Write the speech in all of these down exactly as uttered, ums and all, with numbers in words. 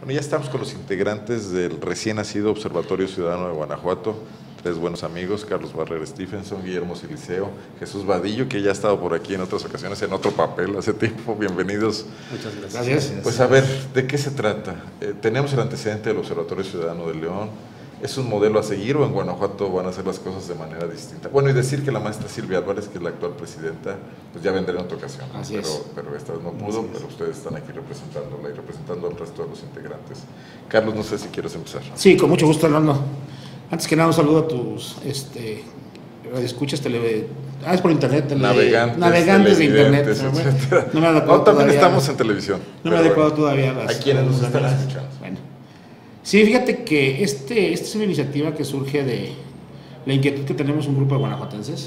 Bueno, ya estamos con los integrantes del recién nacido Observatorio Ciudadano de Guanajuato, tres buenos amigos, Carlos Barrera Stephenson, Guillermo Siliceo, Jesús Vadillo, que ya ha estado por aquí en otras ocasiones, en otro papel hace tiempo. Bienvenidos. Muchas gracias. Gracias. Pues a ver, ¿de qué se trata? Eh, tenemos el antecedente del Observatorio Ciudadano de León. ¿Es un modelo a seguir o en Guanajuato van a hacer las cosas de manera distinta? Bueno, y decir que la maestra Silvia Álvarez, que es la actual presidenta, pues ya vendrá en otra ocasión, ¿no? Así pero, es. pero esta vez no pudo, pero ustedes están aquí representándola y representando al resto de los integrantes. Carlos, no sé si quieres empezar. Sí, con mucho gusto, Arnoldo. Antes que nada, un saludo a tus este, escuchas tele... Ah, es por internet. Tele... Navegantes, Navegantes de internet. etcétera. No me he adecuado no, también todavía. estamos en televisión. No me he adecuado bueno, todavía a las... ¿A quienes nos están las... escuchando? Bueno. Sí, fíjate que este, esta es una iniciativa que surge de la inquietud que tenemos un grupo de guanajuatenses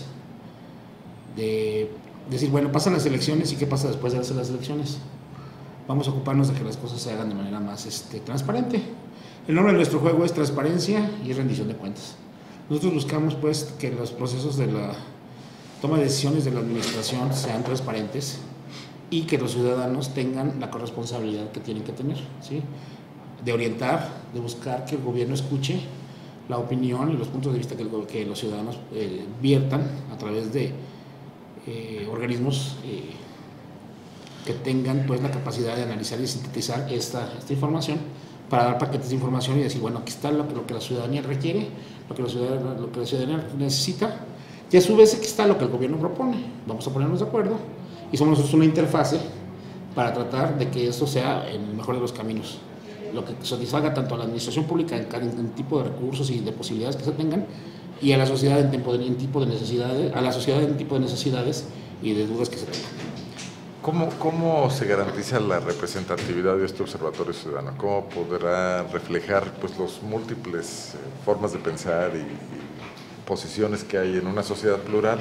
de decir, bueno, pasan las elecciones y qué pasa después de hacer las elecciones. Vamos a ocuparnos de que las cosas se hagan de manera más este, transparente. El nombre de nuestro juego es transparencia y rendición de cuentas. Nosotros buscamos pues que los procesos de la toma de decisiones de la administración sean transparentes y que los ciudadanos tengan la corresponsabilidad que tienen que tener, ¿sí? De orientar, de buscar que el gobierno escuche la opinión y los puntos de vista que, el, que los ciudadanos eh, viertan a través de eh, organismos eh, que tengan pues la capacidad de analizar y sintetizar esta, esta información para dar paquetes de información y decir, bueno, aquí está lo que, lo que la ciudadanía requiere, lo que la ciudadanía, lo que la ciudadanía necesita, y a su vez aquí está lo que el gobierno propone. Vamos a ponernos de acuerdo y somos nosotros una interfase para tratar de que esto sea el mejor de los caminos, lo que satisfaga tanto a la administración pública en, en, en tipo de recursos y de posibilidades que se tengan, y a la sociedad en tipo de, en tipo de necesidades, a la sociedad en tipo de necesidades y de dudas que se tengan. ¿Cómo, ¿Cómo se garantiza la representatividad de este observatorio ciudadano? ¿Cómo podrá reflejar pues, las múltiples eh, formas de pensar y, y posiciones que hay en una sociedad plural?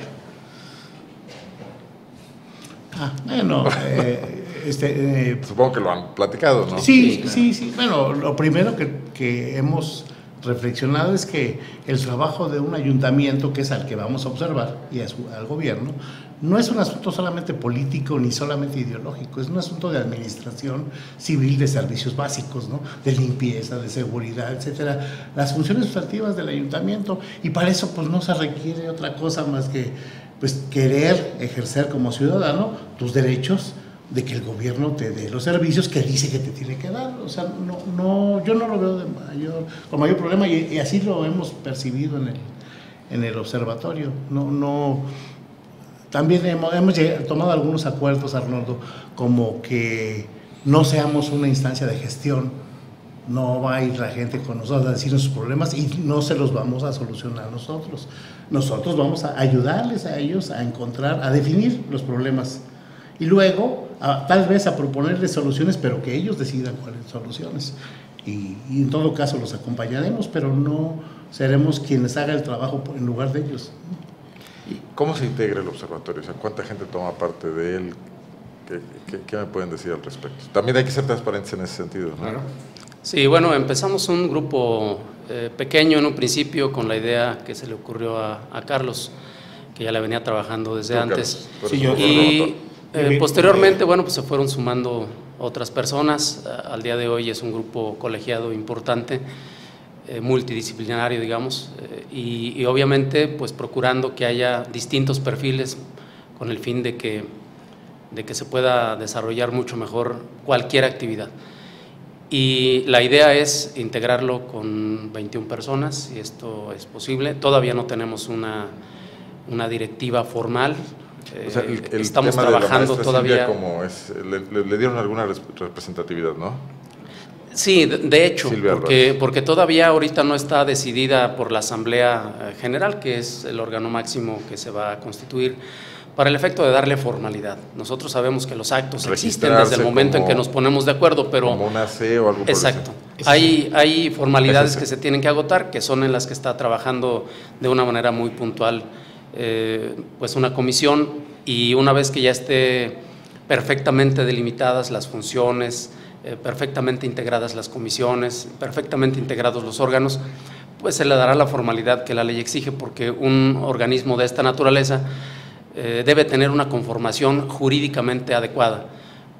Ah, bueno, eh, este, eh, supongo que lo han platicado, ¿no? Sí, sí, sí. Bueno, lo primero que, que hemos reflexionado es que el trabajo de un ayuntamiento, que es al que vamos a observar, y a su, al gobierno, no es un asunto solamente político ni solamente ideológico, es un asunto de administración civil, de servicios básicos, ¿no? De limpieza, de seguridad, etcétera. Las funciones sustantivas del ayuntamiento, y para eso pues no se requiere otra cosa más que pues querer ejercer como ciudadano tus derechos de que el gobierno te dé los servicios que dice que te tiene que dar. O sea, no, no, yo no lo veo de mayor, con mayor problema, y, y así lo hemos percibido en el, en el observatorio. No, no, también hemos, hemos llegado, tomado algunos acuerdos, Arnoldo, como que no seamos una instancia de gestión. No va a ir la gente con nosotros a decirnos sus problemas y no se los vamos a solucionar nosotros. Nosotros vamos a ayudarles a ellos a encontrar, a definir los problemas y luego a, tal vez a proponerles soluciones, pero que ellos decidan cuáles soluciones. Y, y en todo caso los acompañaremos, pero no seremos quienes hagan el trabajo en lugar de ellos. ¿Cómo se integra el observatorio? O sea, ¿cuánta gente toma parte de él? ¿Qué, qué, qué me pueden decir al respecto? También hay que ser transparentes en ese sentido, ¿no? Claro. Sí, bueno, empezamos un grupo eh, pequeño en un principio con la idea que se le ocurrió a, a Carlos, que ya la venía trabajando desde ¿Tú, antes. Carlos? Sí, yo, y eh, posteriormente, bueno, pues se fueron sumando otras personas. Al día de hoy es un grupo colegiado importante, eh, multidisciplinario, digamos, eh, y, y obviamente pues procurando que haya distintos perfiles con el fin de que, de que se pueda desarrollar mucho mejor cualquier actividad. Y la idea es integrarlo con veintiuna personas, si esto es posible. Todavía no tenemos una, una directiva formal. O sea, el, el Estamos tema trabajando de la todavía. Como es, le, le, le dieron alguna representatividad, ¿no? Sí, de, de hecho, porque, porque todavía ahorita no está decidida por la Asamblea General, que es el órgano máximo que se va a constituir, para el efecto de darle formalidad. Nosotros sabemos que los actos existen desde el momento como, en que nos ponemos de acuerdo, pero… Como una C o algo por exacto. Hay, hay formalidades que se tienen que agotar, que son en las que está trabajando de una manera muy puntual eh, pues una comisión, y una vez que ya esté perfectamente delimitadas las funciones, eh, perfectamente integradas las comisiones, perfectamente integrados los órganos, pues se le dará la formalidad que la ley exige, porque un organismo de esta naturaleza Eh, debe tener una conformación jurídicamente adecuada.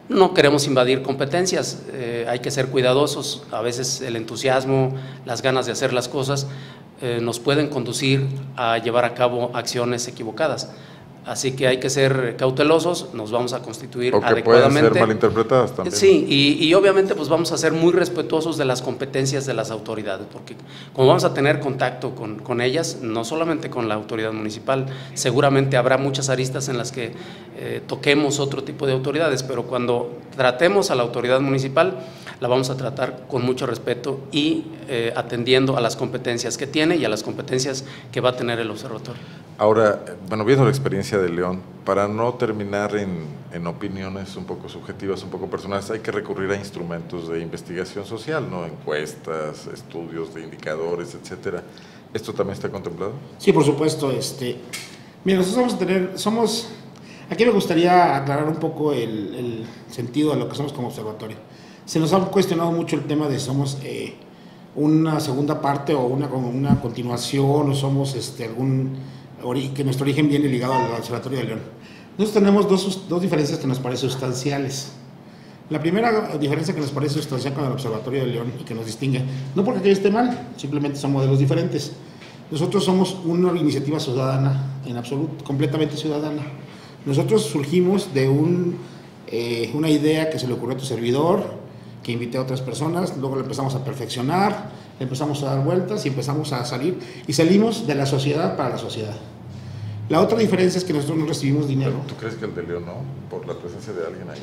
No queremos invadir competencias, eh, hay que ser cuidadosos. A veces el entusiasmo, las ganas de hacer las cosas eh, nos pueden conducir a llevar a cabo acciones equivocadas. Así que hay que ser cautelosos, nos vamos a constituir o que adecuadamente. Pueden ser malinterpretadas también. Sí, y, y obviamente pues vamos a ser muy respetuosos de las competencias de las autoridades, porque como vamos a tener contacto con, con ellas, no solamente con la autoridad municipal, seguramente habrá muchas aristas en las que eh, toquemos otro tipo de autoridades, pero cuando tratemos a la autoridad municipal, la vamos a tratar con mucho respeto y eh, atendiendo a las competencias que tiene y a las competencias que va a tener el observatorio. Ahora, bueno, viendo la experiencia de León, para no terminar en, en opiniones un poco subjetivas, un poco personales, hay que recurrir a instrumentos de investigación social, ¿no? Encuestas, estudios de indicadores, etcétera. ¿Esto también está contemplado? Sí, por supuesto. Este, mira, nosotros vamos a tener, somos, aquí me gustaría aclarar un poco el, el sentido de lo que somos como observatorio. Se nos ha cuestionado mucho el tema de somos eh, una segunda parte o una, una continuación o somos este, algún... que nuestro origen viene ligado al Observatorio de León. Nosotros tenemos dos, dos diferencias que nos parecen sustanciales. La primera diferencia que nos parece sustancial con el Observatorio de León y que nos distingue, no porque aquello esté mal, simplemente son modelos diferentes. Nosotros somos una iniciativa ciudadana, en absoluto, completamente ciudadana. Nosotros surgimos de un, eh, una idea que se le ocurrió a tu servidor, que invité a otras personas, luego la empezamos a perfeccionar, empezamos a dar vueltas y empezamos a salir, y salimos de la sociedad para la sociedad. La otra diferencia es que nosotros no recibimos dinero. ¿Tú crees que el de León no? ¿Por la presencia de alguien ahí?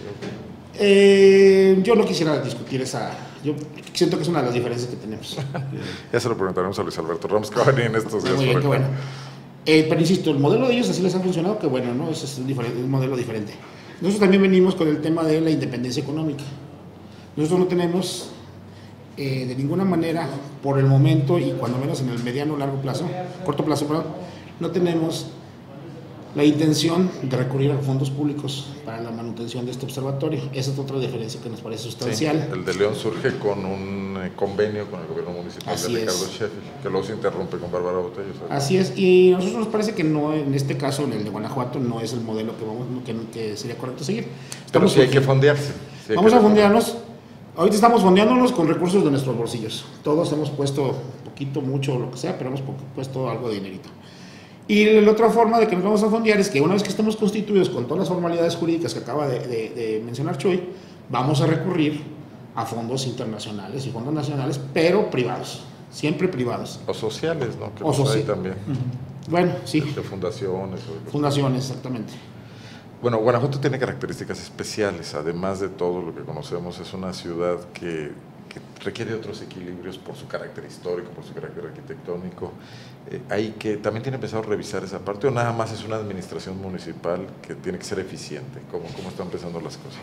Eh, yo no quisiera discutir esa... Yo siento que es una de las diferencias que tenemos. Ya se lo preguntaremos a Luis Alberto Ramos, que va a venir en estos días. Muy bien, qué bueno. Eh, pero insisto, el modelo de ellos así les ha funcionado, que bueno, ¿no? Ese es un, diferente, un modelo diferente. Nosotros también venimos con el tema de la independencia económica. Nosotros no tenemos... Eh, de ninguna manera, por el momento y cuando menos en el mediano o largo plazo, corto plazo, perdón, no tenemos la intención de recurrir a fondos públicos para la manutención de este observatorio. Esa es otra diferencia que nos parece sustancial. Sí, el de León surge con un eh, convenio con el gobierno municipal Así de Ricardo es. Sheffield, que luego se interrumpe con Bárbara Botello. ¿Sabes? Así es, y a nosotros nos parece que no, en este caso, en el de Guanajuato, no es el modelo que, vamos, que, que sería correcto seguir. Pero sí hay que fondearse. Sí hay Vamos que a fondearnos. Ahorita estamos fondeándonos con recursos de nuestros bolsillos. Todos hemos puesto poquito, mucho, lo que sea, pero hemos puesto algo de dinerito. Y la otra forma de que nos vamos a fondear es que una vez que estemos constituidos con todas las formalidades jurídicas que acaba de, de, de mencionar Chuy, vamos a recurrir a fondos internacionales y fondos nacionales, pero privados, siempre privados. O sociales, ¿no? Que o sociales también. Uh-huh. Bueno, sí. De fundaciones. O fundaciones, exactamente. Bueno, Guanajuato tiene características especiales, además de todo lo que conocemos, es una ciudad que, que requiere otros equilibrios por su carácter histórico, por su carácter arquitectónico. Eh, hay que, ¿también tiene pensado revisar esa parte o nada más es una administración municipal que tiene que ser eficiente? ¿Cómo, cómo están pensando las cosas?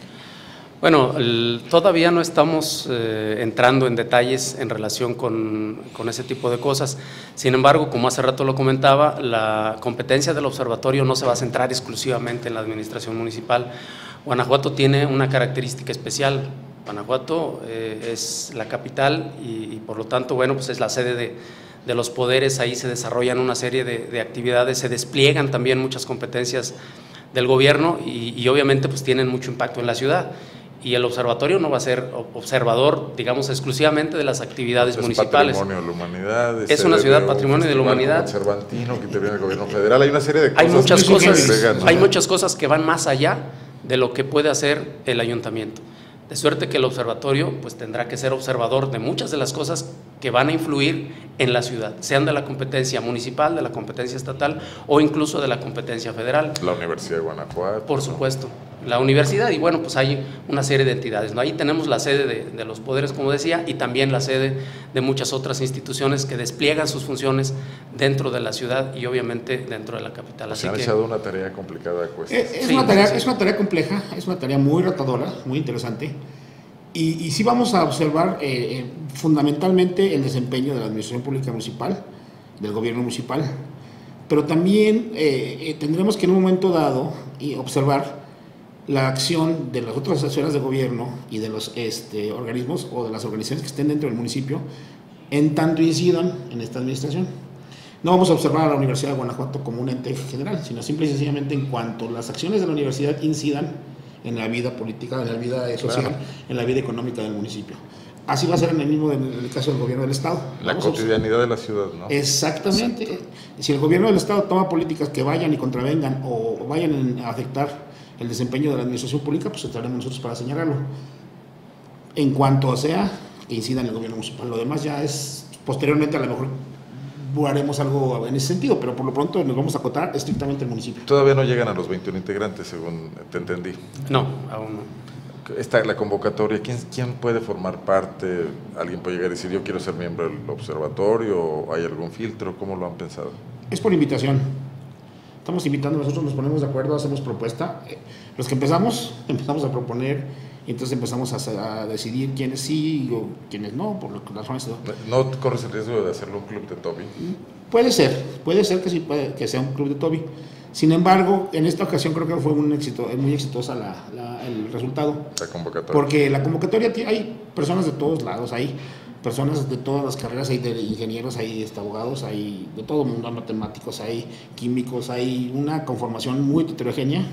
Bueno, el, todavía no estamos eh, entrando en detalles en relación con, con ese tipo de cosas. Sin embargo, como hace rato lo comentaba, la competencia del observatorio no se va a centrar exclusivamente en la administración municipal. Guanajuato tiene una característica especial. Guanajuato eh, es la capital y, y por lo tanto, bueno, pues es la sede de, de los poderes. Ahí se desarrollan una serie de, de actividades, se despliegan también muchas competencias del gobierno y, y obviamente pues tienen mucho impacto en la ciudad. Y el observatorio no va a ser observador, digamos, exclusivamente de las actividades es municipales. Patrimonio de la humanidad. Es, es una ciudad patrimonio de la humanidad. Cervantino que interviene el gobierno federal. Hay una serie de cosas. Hay muchas que cosas, se agregan, ¿no? hay muchas cosas que van más allá de lo que puede hacer el ayuntamiento. De suerte que el observatorio pues tendrá que ser observador de muchas de las cosas que van a influir en la ciudad, sean de la competencia municipal, de la competencia estatal o incluso de la competencia federal. La Universidad de Guanajuato. Por supuesto, la universidad y bueno, pues hay una serie de entidades, ¿no? Ahí tenemos la sede de, de los poderes, como decía, y también la sede de muchas otras instituciones que despliegan sus funciones dentro de la ciudad y obviamente dentro de la capital. Así Se han que, echado una tarea complicada a cuestas. Es, es, sí, una tarea, sí. es una tarea compleja, es una tarea muy retadora, muy interesante. Y, y sí vamos a observar eh, eh, fundamentalmente el desempeño de la administración pública municipal, del gobierno municipal, pero también eh, eh, tendremos que en un momento dado y observar la acción de las otras esferas de gobierno y de los este, organismos o de las organizaciones que estén dentro del municipio en tanto incidan en esta administración. No vamos a observar a la Universidad de Guanajuato como un ente general, sino simple y sencillamente en cuanto las acciones de la universidad incidan en la vida política, en la vida social, claro. en la vida económica del municipio. Así va a ser en el mismo en el caso del gobierno del Estado. La Vamos cotidianidad de la ciudad, ¿no? Exactamente. Exacto. Si el gobierno del Estado toma políticas que vayan y contravengan o vayan a afectar el desempeño de la administración pública, pues estaremos nosotros para señalarlo. En cuanto sea que incida en el gobierno municipal, lo demás ya es, posteriormente a lo mejor haremos algo en ese sentido, pero por lo pronto nos vamos a acotar estrictamente el municipio. Todavía no llegan a los veintiún integrantes, según te entendí. No, aún no. Está la convocatoria, ¿quién, ¿quién puede formar parte? ¿Alguien puede llegar y decir yo quiero ser miembro del observatorio? ¿O hay algún filtro? ¿Cómo lo han pensado? Es por invitación. Estamos invitando, nosotros nos ponemos de acuerdo, hacemos propuesta. Los que empezamos, empezamos a proponer y entonces empezamos a, a decidir quiénes sí o quiénes no, por las razones. ¿No corres el riesgo de hacerlo un club de Toby? Puede ser, puede ser que sí, puede, que sea un club de Toby. Sin embargo, en esta ocasión creo que fue un éxito, muy exitosa la, la, el resultado. La convocatoria. Porque la convocatoria, hay personas de todos lados, hay personas de todas las carreras, hay de ingenieros, hay este, abogados, hay de todo el mundo, hay matemáticos, hay químicos, hay una conformación muy heterogénea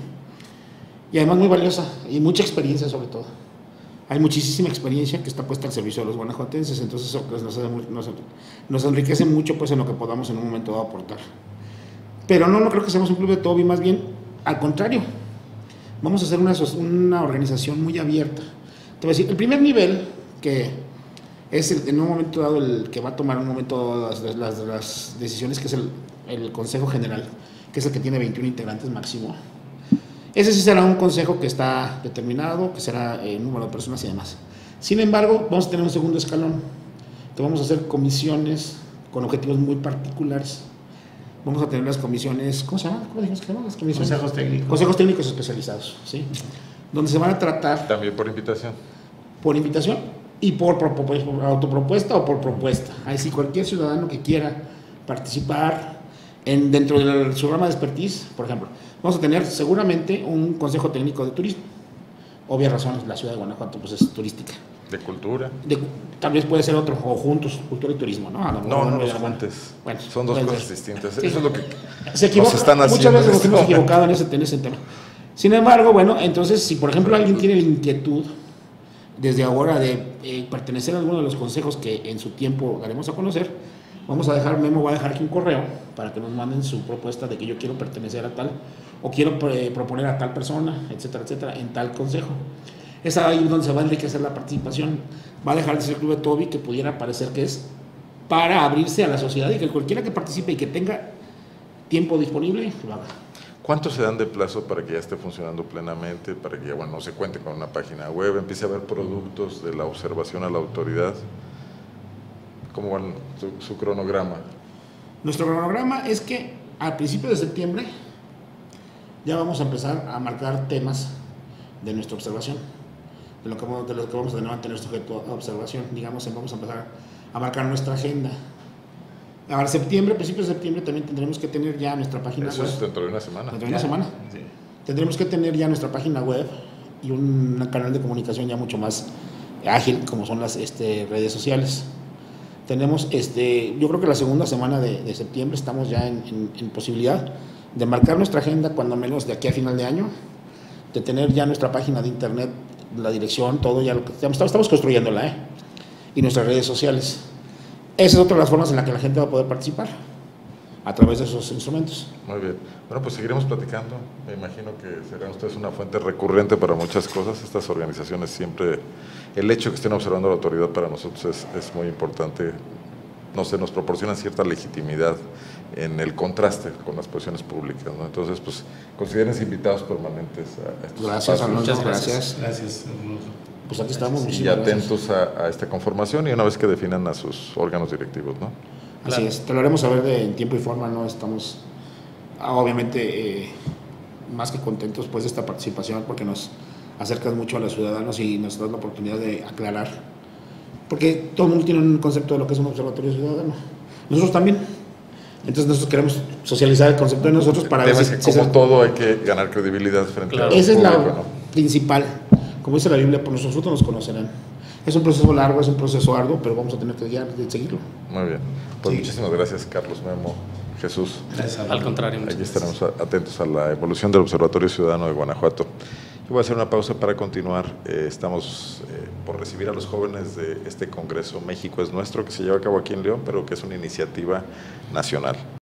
y además muy valiosa y mucha experiencia sobre todo. Hay muchísima experiencia que está puesta al servicio de los guanajuatenses, entonces eso pues, nos, nos, nos enriquece mucho pues, en lo que podamos en un momento dado aportar. Pero no, no creo que seamos un club de Toby, más bien al contrario. Vamos a hacer una, una organización muy abierta. Te voy a decir, el primer nivel, que es el, en un momento dado el que va a tomar en un momento dado las, las, las decisiones, que es el, el Consejo General, que es el que tiene veintiún integrantes máximo. Ese sí será un consejo que está determinado, que será el número de personas y demás. Sin embargo, vamos a tener un segundo escalón, que vamos a hacer comisiones con objetivos muy particulares. Vamos a tener las comisiones, ¿cómo se llama? ¿Cómo dijimos que se llaman las comisiones? Consejos técnicos. Consejos técnicos especializados, ¿sí? Donde se van a tratar... También por invitación. Por invitación y por, por, por, por autopropuesta o por propuesta. Ahí sí, cualquier ciudadano que quiera participar en, dentro del su programa de expertise, por ejemplo, vamos a tener seguramente un consejo técnico de turismo. Obvias razones, la ciudad de Guanajuato pues es turística. ¿De cultura? De, tal vez puede ser otro, o juntos, cultura y turismo, ¿no? A lo no, no, no los juntes. Bueno, son dos pues, cosas distintas. Sí. Eso es lo que se equivoca, nos están haciendo. Muchas veces nos hemos equivocado en ese, en ese tema. Sin embargo, bueno, entonces, si por ejemplo alguien tiene la inquietud desde ahora de eh, pertenecer a alguno de los consejos que en su tiempo daremos a conocer, vamos a dejar, Memo va a dejar aquí un correo para que nos manden su propuesta de que yo quiero pertenecer a tal, o quiero eh, proponer a tal persona, etcétera, etcétera, en tal consejo. Es ahí donde se va a enriquecer la participación. Va a dejar de ser Club de Toby, que pudiera parecer que es para abrirse a la sociedad y que cualquiera que participe y que tenga tiempo disponible, lo haga. ¿Cuánto se dan de plazo para que ya esté funcionando plenamente, para que ya bueno, no se cuente con una página web, empiece a haber productos de la observación a la autoridad? ¿Cómo va su, su cronograma? Nuestro cronograma es que a principios de septiembre ya vamos a empezar a marcar temas de nuestra observación, de lo que, de lo que vamos a tener ante nuestro objeto de observación. Digamos, vamos a empezar a marcar nuestra agenda. Ahora, septiembre, principios de septiembre, también tendremos que tener ya nuestra página Eso web. es dentro de una semana. Dentro de una semana. Sí. Tendremos que tener ya nuestra página web y un canal de comunicación ya mucho más ágil, como son las este, redes sociales. Tenemos, este, yo creo que la segunda semana de, de septiembre estamos ya en, en, en posibilidad de marcar nuestra agenda, cuando menos de aquí a final de año, de tener ya nuestra página de internet, la dirección, todo ya lo que estamos, estamos construyéndola, ¿eh? Y nuestras redes sociales. Esa es otra de las formas en las que la gente va a poder participar, a través de esos instrumentos. Muy bien. Bueno, pues seguiremos platicando. Me imagino que serán ustedes una fuente recurrente para muchas cosas. Estas organizaciones siempre, el hecho de que estén observando la autoridad para nosotros es, es muy importante. No sé, nos proporcionan cierta legitimidad en el contraste con las posiciones públicas, ¿no? Entonces, pues, considérense invitados permanentes a estos Gracias, espacios. muchas gracias. Gracias. Pues aquí estamos. Y atentos a, a esta conformación y una vez que definan a sus órganos directivos, ¿no? Así claro. es, te lo haremos saber de, en tiempo y forma, ¿no? Estamos obviamente eh, más que contentos pues de esta participación, porque nos acercas mucho a los ciudadanos y nos das la oportunidad de aclarar, porque todo el mundo tiene un concepto de lo que es un observatorio ciudadano, nosotros también. Entonces nosotros queremos socializar el concepto de nosotros para ver si, que como si todo hay que ganar credibilidad frente claro. a Esa público, es la ¿no? principal. Como dice la Biblia, pues nosotros nos conocerán. Es un proceso largo, es un proceso arduo, pero vamos a tener que ya seguirlo. Muy bien. Pues sí. Muchísimas gracias, Carlos, Memo, Jesús. Gracias. Al contrario. Aquí estaremos atentos a la evolución del Observatorio Ciudadano de Guanajuato. Yo voy a hacer una pausa para continuar. Eh, estamos eh, por recibir a los jóvenes de este Congreso México es Nuestro, que se lleva a cabo aquí en León, pero que es una iniciativa nacional.